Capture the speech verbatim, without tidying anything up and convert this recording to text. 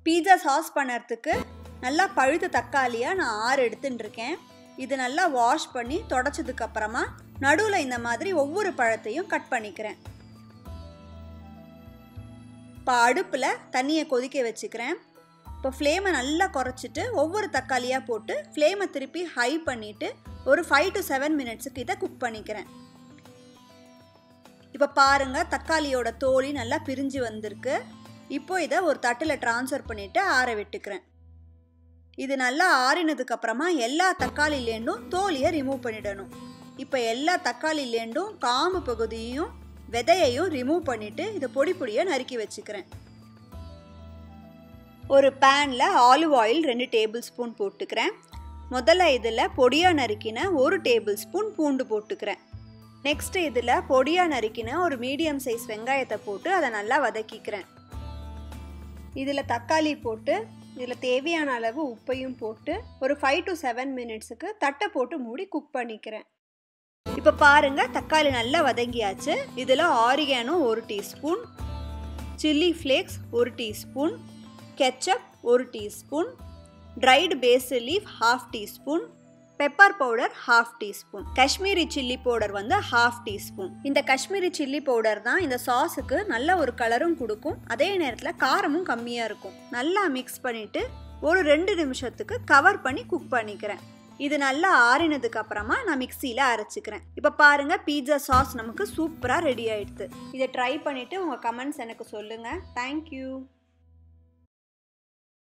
Pizza sauce பண்ணுறதுக்கு நல்லா பழுத்த தக்காளியாக நான் ஆறு எடுத்துட்டு இருக்கேன். இது நல்லா வாஷ் பண்ணி தொடச்சதுக்கு அப்புறமா நடுவில் இந்த மாதிரி ஒவ்வொரு பழத்தையும் கட் பண்ணிக்கிறேன். இப்போ அடுப்பில் தண்ணியை கொதிக்க வச்சுக்கிறேன். இப்போ ஃப்ளேமை நல்லா குறைச்சிட்டு ஒவ்வொரு தக்காளியாக போட்டு ஃப்ளேமை திருப்பி ஹை பண்ணிவிட்டு ஒரு ஃபைவ் டு செவன் மினிட்ஸுக்கு இதை குக் பண்ணிக்கிறேன். இப்போ பாருங்கள், தக்காளியோட தோலி நல்லா பிரிஞ்சு வந்திருக்கு. இப்போ இதை ஒரு தட்டில் ட்ரான்ஸ்ஃபர் பண்ணிவிட்டு ஆற விட்டுக்கிறேன். இது நல்லா ஆறினதுக்கு அப்புறமா எல்லா தக்காளிலேருந்தும் தோலியை ரிமூவ் பண்ணிடணும். இப்போ எல்லா தக்காளிலேருந்தும் காம்பு பகுதியையும் விதையையும் ரிமூவ் பண்ணிவிட்டு இதை பொடி பொடியாக நறுக்கி வச்சுக்கிறேன். ஒரு பேனில் ஆலிவ் ஆயில் ரெண்டு டேபிள் ஸ்பூன் போட்டுக்கிறேன். முதல்ல இதில் பொடியாக நறுக்கின ஒரு டேபிள் ஸ்பூன் பூண்டு போட்டுக்கிறேன். நெக்ஸ்ட்டு இதில் பொடியாக நறுக்கின ஒரு மீடியம் சைஸ் வெங்காயத்தை போட்டு அதை நல்லா வதக்கிக்கிறேன். இதில் தக்காளி போட்டு இதில் தேவையான அளவு உப்பையும் போட்டு ஒரு ஃபைவ் டு செவன் மினிட்ஸுக்கு தட்டை போட்டு மூடி குக் பண்ணிக்கிறேன். இப்போ பாருங்கள், தக்காளி நல்லா வதங்கியாச்சு. இதில் ஆரிகானோ ஒரு டீஸ்பூன், சில்லி ஃப்ளேக்ஸ் ஒரு டீஸ்பூன், கெச்சப் ஒரு teaspoon, dried basil leaf half teaspoon, pepper powder ஹாஃப் டீஸ்பூன், காஷ்மீரி சில்லி பவுடர் வந்து ஹாஃப் டீஸ்பூன். இந்த காஷ்மீரி சில்லி பவுடர் தான் இந்த சாஸுக்கு நல்ல ஒரு கலரும் கொடுக்கும், அதே நேரத்தில் காரமும் கம்மியாக இருக்கும். நல்லா மிக்ஸ் பண்ணிவிட்டு ஒரு ரெண்டு நிமிஷத்துக்கு கவர் பண்ணி குக் பண்ணிக்கிறேன். இது நல்லா ஆறினதுக்கு அப்புறமா நான் மிக்சியில் அரைச்சிக்கிறேன். இப்போ பாருங்கள், பீட்சா சாஸ் நமக்கு சூப்பராக ரெடி ஆகிடுது. இதை ட்ரை பண்ணிவிட்டு உங்கள் கமெண்ட்ஸ் எனக்கு சொல்லுங்கள். தேங்க்யூ.